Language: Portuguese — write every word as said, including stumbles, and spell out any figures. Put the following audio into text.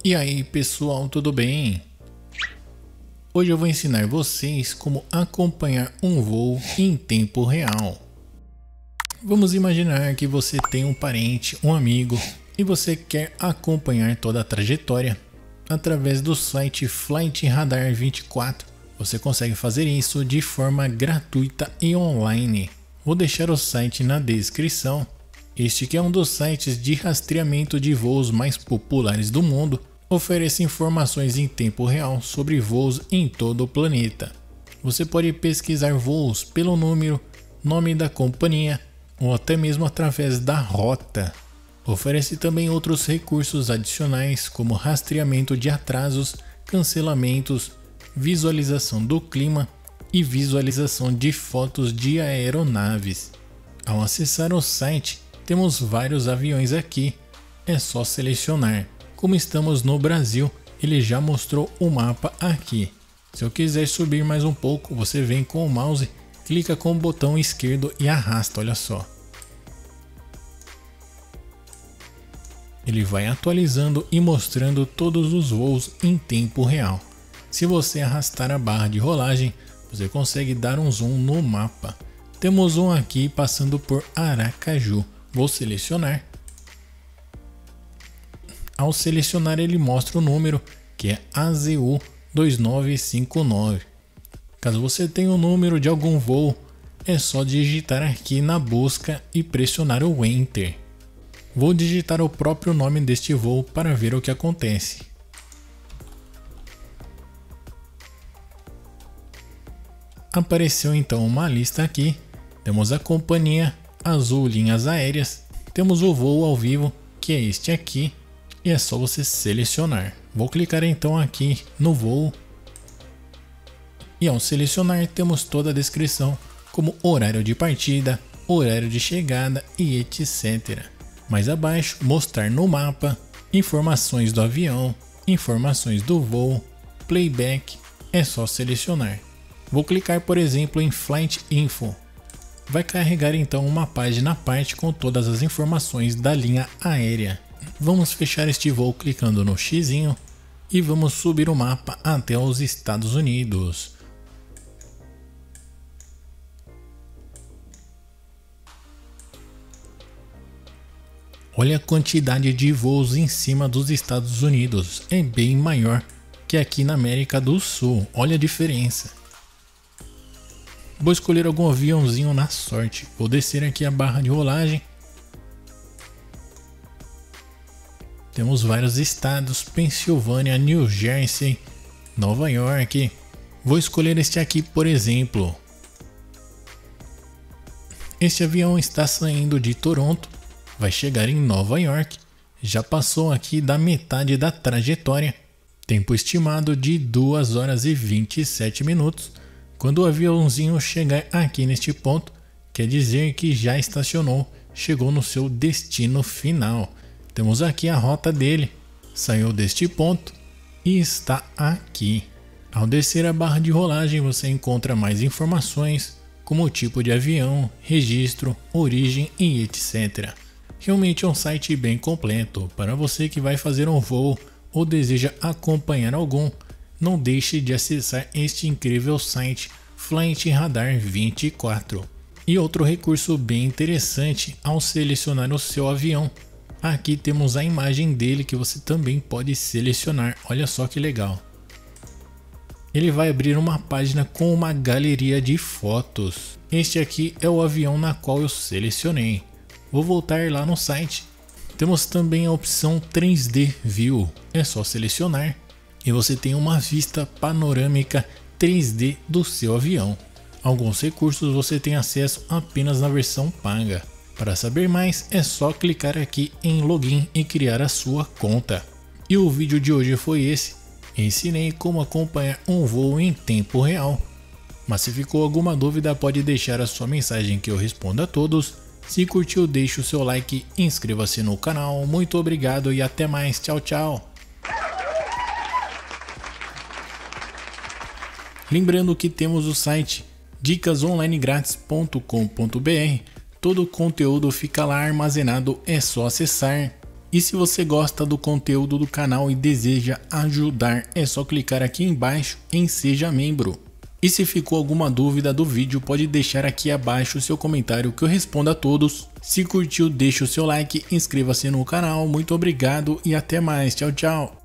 E aí pessoal, tudo bem? Hoje eu vou ensinar vocês como acompanhar um voo em tempo real. Vamos imaginar que você tem um parente, um amigo e você quer acompanhar toda a trajetória. Através do site Flight Radar vinte e quatro, você consegue fazer isso de forma gratuita e online. Vou deixar o site na descrição. Este que é um dos sites de rastreamento de voos mais populares do mundo, oferece informações em tempo real sobre voos em todo o planeta. Você pode pesquisar voos pelo número, nome da companhia ou até mesmo através da rota. Oferece também outros recursos adicionais como rastreamento de atrasos, cancelamentos, visualização do clima e visualização de fotos de aeronaves. Ao acessar o site, temos vários aviões aqui, é só selecionar. Como estamos no Brasil, ele já mostrou o mapa aqui. Se eu quiser subir mais um pouco, você vem com o mouse, clica com o botão esquerdo e arrasta, olha só. Ele vai atualizando e mostrando todos os voos em tempo real. Se você arrastar a barra de rolagem, você consegue dar um zoom no mapa. Temos um aqui passando por Aracaju. Vou selecionar. Ao selecionar, ele mostra o número, que é A Z U dois nove cinco nove. Caso você tenha o número de algum voo, é só digitar aqui na busca e pressionar o Enter. Vou digitar o próprio nome deste voo para ver o que acontece. Apareceu então uma lista aqui. Temos a companhia Azul Linhas Aéreas. Temos o voo ao vivo, que é este aqui. E é só você selecionar. Vou clicar então aqui no voo. E ao selecionar temos toda a descrição, como horário de partida, horário de chegada e etcétera. Mais abaixo, mostrar no mapa, informações do avião, informações do voo, playback, é só selecionar. Vou clicar por exemplo em Flight Info. Vai carregar então uma página à parte com todas as informações da linha aérea. Vamos fechar este voo clicando no xizinho e vamos subir o mapa até os Estados Unidos. Olha a quantidade de voos em cima dos Estados Unidos, é bem maior que aqui na América do Sul, olha a diferença. Vou escolher algum aviãozinho na sorte, vou descer aqui a barra de rolagem. Temos vários estados, Pensilvânia, New Jersey, Nova York. Vou escolher este aqui por exemplo. Este avião está saindo de Toronto, vai chegar em Nova York. Já passou aqui da metade da trajetória. Tempo estimado de duas horas e vinte e sete minutos. Quando o aviãozinho chegar aqui neste ponto, quer dizer que já estacionou, chegou no seu destino final. Temos aqui a rota dele, saiu deste ponto e está aqui. Ao descer a barra de rolagem você encontra mais informações, como o tipo de avião, registro, origem e etcétera. Realmente é um site bem completo, para você que vai fazer um voo ou deseja acompanhar algum, não deixe de acessar este incrível site Flight Radar vinte e quatro. E outro recurso bem interessante ao selecionar o seu avião. Aqui temos a imagem dele que você também pode selecionar, olha só que legal. Ele vai abrir uma página com uma galeria de fotos. Este aqui é o avião na qual eu selecionei. Vou voltar lá no site. Temos também a opção três D View, é só selecionar e você tem uma vista panorâmica três D do seu avião. Alguns recursos você tem acesso apenas na versão paga. Para saber mais é só clicar aqui em login e criar a sua conta. E o vídeo de hoje foi esse. Ensinei como acompanhar um voo em tempo real. Mas se ficou alguma dúvida pode deixar a sua mensagem que eu respondo a todos. Se curtiu deixe o seu like, inscreva-se no canal. Muito obrigado e até mais. Tchau, tchau. Lembrando que temos o site dicas online grátis ponto com ponto br. Todo o conteúdo fica lá armazenado, é só acessar. E se você gosta do conteúdo do canal e deseja ajudar, é só clicar aqui embaixo em Seja Membro. E se ficou alguma dúvida do vídeo, pode deixar aqui abaixo o seu comentário que eu respondo a todos. Se curtiu, deixa o seu like, inscreva-se no canal, muito obrigado e até mais, tchau, tchau.